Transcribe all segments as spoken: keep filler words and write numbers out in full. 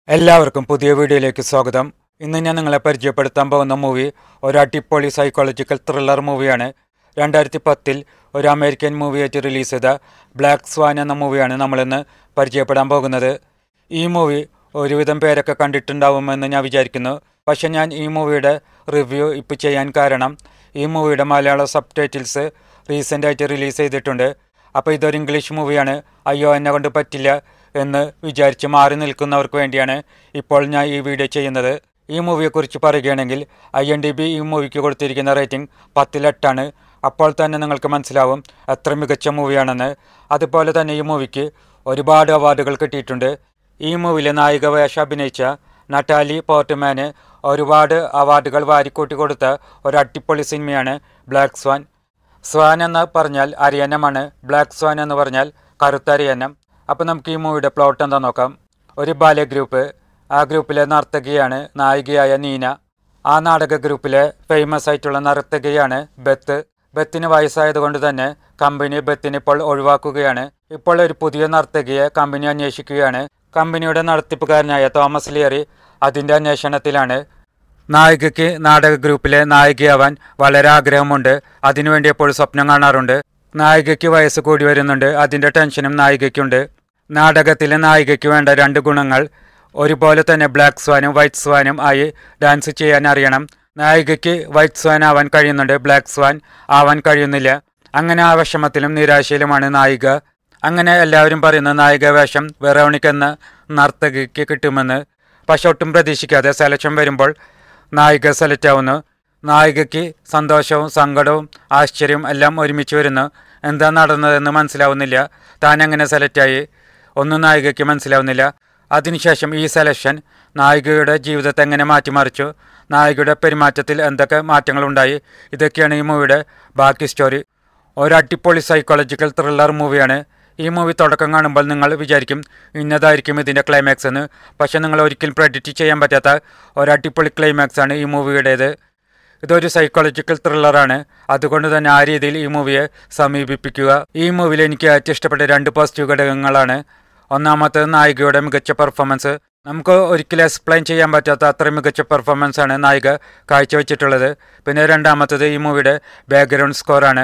എല്ലാവർക്കും പുതിയ വീഡിയോയിലേക്ക് സ്വാഗതം. ഇന്ന് ഞാൻ നിങ്ങളെ പരിചയപ്പെടുത്താൻ പോകുന്ന മൂവി ഒരു അടിപൊളി സൈക്കോളജിക്കൽ ത്രില്ലർ മൂവിയാണ്. രണ്ടായിരത്തി പത്തിൽ ഒരു അമേരിക്കൻ മൂവിയായിട്ട് റിലീസ് ചെയ്ത ബ്ലാക്ക് സ്വാൻ എന്ന മൂവിയാണ് നമ്മളിന്ന് പരിചയപ്പെടാൻ പോകുന്നത്. ഈ മൂവി ഒരുവിധം പേരൊക്കെ കണ്ടിട്ടുണ്ടാവുമെന്ന് ഞാൻ വിചാരിക്കുന്നു. പക്ഷെ ഞാൻ ഈ മൂവിയുടെ റിവ്യൂ ഇപ്പോൾ ചെയ്യാൻ കാരണം ഈ മൂവിയുടെ മലയാള സബ് ടൈറ്റിൽസ് റീസെൻ്റായിട്ട് റിലീസ് ചെയ്തിട്ടുണ്ട്. അപ്പോൾ ഇതൊരു ഇംഗ്ലീഷ് മൂവിയാണ്, അയ്യോ എന്നെ കൊണ്ട് പറ്റില്ല എന്ന് വിചാരിച്ച് മാറി നിൽക്കുന്നവർക്ക് വേണ്ടിയാണ് ഇപ്പോൾ ഞാൻ ഈ വീഡിയോ ചെയ്യുന്നത്. ഈ മൂവിയെക്കുറിച്ച് പറയുകയാണെങ്കിൽ ഐ എൻ ഡി ബി ഈ മൂവിക്ക് കൊടുത്തിരിക്കുന്ന റേറ്റിംഗ് പത്തിലെട്ടാണ്. അപ്പോൾ തന്നെ നിങ്ങൾക്ക് മനസ്സിലാവും എത്ര മികച്ച മൂവിയാണെന്ന്. അതുപോലെ തന്നെ ഈ മൂവിക്ക് ഒരുപാട് അവാർഡുകൾ കിട്ടിയിട്ടുണ്ട്. ഈ മൂവിയിലെ നായിക വേഷം അഭിനയിച്ച നട്ടാലി പോർട്ട്മാന് ഒരുപാട് അവാർഡുകൾ വാരിക്കൂട്ടി കൊടുത്ത ഒരു അടിപൊളി സിനിമയാണ് ബ്ലാക്ക് സ്വാൻ. സ്വാൻ എന്ന് പറഞ്ഞാൽ അരിയന്നമാണ്, ബ്ലാക്ക് സ്വാൻ എന്ന് പറഞ്ഞാൽ കറുത്ത അരിയന്നം. അപ്പോൾ നമുക്ക് ഈ മൂവിയുടെ പ്ലോട്ട് എന്താ നോക്കാം. ഒരു ബാലെ ഗ്രൂപ്പ്, ആ ഗ്രൂപ്പിലെ നർത്തകിയാണ് നായികയായ നീന. ആ നാടക ഗ്രൂപ്പിലെ ഫേമസ് ആയിട്ടുള്ള നർത്തകിയാണ് ബെത്ത്. ബെത്തിന് വയസ്സായതുകൊണ്ട് തന്നെ കമ്പനി ബെത്തിന് ഇപ്പോൾ ഒഴിവാക്കുകയാണ്. ഇപ്പോൾ ഒരു പുതിയ നർത്തകിയെ കമ്പനി അന്വേഷിക്കുകയാണ്. കമ്പനിയുടെ നടത്തിപ്പുകാരനായ തോമസ് ലിയറി അതിൻ്റെ അന്വേഷണത്തിലാണ്. നായികയ്ക്ക് നാടക ഗ്രൂപ്പിലെ നായികയാവാൻ വളരെ ആഗ്രഹമുണ്ട്. അതിനുവേണ്ടി എപ്പോഴും സ്വപ്നം കാണാറുണ്ട്. നായികയ്ക്ക് വയസ്സ് കൂടി വരുന്നുണ്ട്, അതിൻ്റെ ടെൻഷനും നായികയ്ക്കുണ്ട്. നാടകത്തിലെ നായികയ്ക്ക് വേണ്ട രണ്ട് ഗുണങ്ങൾ ഒരുപോലെ തന്നെ ബ്ലാക്ക് സ്വാനും വൈറ്റ് സ്വാനും ആയി ഡാൻസ് ചെയ്യാൻ അറിയണം. നായികയ്ക്ക് വൈറ്റ് സ്വാൻ ആവാൻ കഴിയുന്നുണ്ട്, ബ്ലാക്ക് സ്വാൻ ആവാൻ കഴിയുന്നില്ല. അങ്ങനെ ആ വിഷമത്തിലും നിരാശയിലുമാണ് നായിക. അങ്ങനെ എല്ലാവരും പറയുന്ന നായിക വേഷം വെറോണിക്ക എന്ന നർത്തകിക്ക് കിട്ടുമെന്ന്. പക്ഷെ ഒട്ടും പ്രതീക്ഷിക്കാതെ സെലക്ഷൻ വരുമ്പോൾ നായിക സെലക്ട് ആവുന്നു. നായികയ്ക്ക് സന്തോഷവും സങ്കടവും ആശ്ചര്യവും എല്ലാം ഒരുമിച്ച് വരുന്നു. എന്താ നടന്നതെന്ന് മനസ്സിലാവുന്നില്ല. താൻ എങ്ങനെ സെലക്റ്റായി ഒന്നും നായികയ്ക്ക് മനസ്സിലാവുന്നില്ല. അതിനുശേഷം ഈ സെലക്ഷൻ നായികയുടെ ജീവിതത്തെ എങ്ങനെ മാറ്റിമറിച്ചു, നായികയുടെ പെരുമാറ്റത്തിൽ എന്തൊക്കെ മാറ്റങ്ങളുണ്ടായി, ഇതൊക്കെയാണ് ഈ മൂവിയുടെ ബാക്കി സ്റ്റോറി. ഒരു അടിപൊളി സൈക്കോളജിക്കൽ ത്രില്ലർ മൂവിയാണ്. ഈ മൂവി തുടക്കം കാണുമ്പോൾ നിങ്ങൾ വിചാരിക്കും ഇന്നതായിരിക്കും ഇതിൻ്റെ ക്ലൈമാക്സ് എന്ന്. പക്ഷെ നിങ്ങൾ ഒരിക്കലും പ്രെഡിക്റ്റ് ചെയ്യാൻ പറ്റാത്ത ഒരു അടിപൊളി ക്ലൈമാക്സ് ആണ് ഈ മൂവിയുടേത്. ഇതൊരു സൈക്കോളജിക്കൽ ത്രില്ലറാണ്, അതുകൊണ്ട് തന്നെ ആ രീതിയിൽ ഈ മൂവിയെ സമീപിപ്പിക്കുക. ഈ മൂവിയിൽ എനിക്ക് ഏറ്റവും ഇഷ്ടപ്പെട്ട രണ്ട് പോസിറ്റീവ് ഘടകങ്ങളാണ്. ഒന്നാമത്തേത് നായികയുടെ മികച്ച പെർഫോമൻസ്. നമുക്ക് ഒരിക്കലും എക്സ്പ്ലെയിൻ ചെയ്യാൻ പറ്റാത്ത അത്രയും മികച്ച പെർഫോമൻസ് ആണ് നായിക കാഴ്ചവെച്ചിട്ടുള്ളത്. പിന്നെ രണ്ടാമത്തേത് ഈ മൂവിയുടെ ബാക്ക്ഗ്രൗണ്ട് സ്കോറാണ്.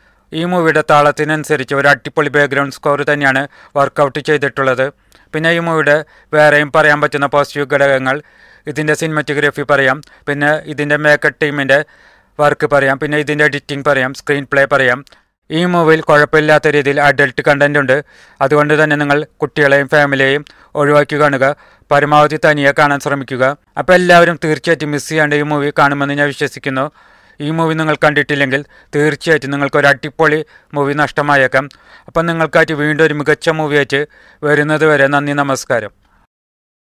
ഈ മൂവിയുടെ താളത്തിനനുസരിച്ച് ഒരു അടിപൊളി ബാക്ക്ഗ്രൗണ്ട് സ്കോർ തന്നെയാണ് വർക്കൗട്ട് ചെയ്തിട്ടുള്ളത്. പിന്നെ ഈ മൂവിയുടെ വേറെയും പറയാൻ പറ്റുന്ന പോസിറ്റീവ് ഘടകങ്ങൾ, ഇതിൻ്റെ സിനിമാറ്റോഗ്രാഫി പറയാം, പിന്നെ ഇതിൻ്റെ മേക്കപ്പ് ടീമിൻ്റെ വർക്ക് പറയാം, പിന്നെ ഇതിൻ്റെ എഡിറ്റിംഗ് പറയാം, സ്ക്രീൻ പ്ലേ പറയാം. ഈ മൂവിയിൽ കുഴപ്പമില്ലാത്ത രീതിയിൽ അഡൽട്ട് കണ്ടൻ്റ് ഉണ്ട്. അതുകൊണ്ട് തന്നെ നിങ്ങൾ കുട്ടികളെയും ഫാമിലിയെയും ഒഴിവാക്കി കാണുക, പരമാവധി തനിയെ കാണാൻ ശ്രമിക്കുക. അപ്പോൾ എല്ലാവരും തീർച്ചയായിട്ടും മിസ് ചെയ്യാണ്ട് ഈ മൂവി കാണുമെന്ന് ഞാൻ വിശ്വസിക്കുന്നു. ഈ മൂവി നിങ്ങൾ കണ്ടിട്ടില്ലെങ്കിൽ തീർച്ചയായിട്ടും നിങ്ങൾക്കൊരു അടിപൊളി മൂവി നഷ്ടമായേക്കാം. അപ്പം നിങ്ങൾക്കായിട്ട് വീണ്ടും ഒരു മികച്ച മൂവിയായിട്ട് വരുന്നത് വരെ നന്ദി, നമസ്കാരം.